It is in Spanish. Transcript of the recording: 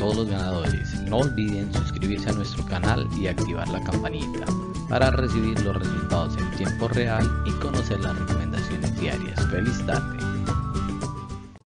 todos los ganadores. No olviden suscribirse a nuestro canal y activar la campanita para recibir los resultados en tiempo real y conocer las recomendaciones diarias. ¡Feliz tarde!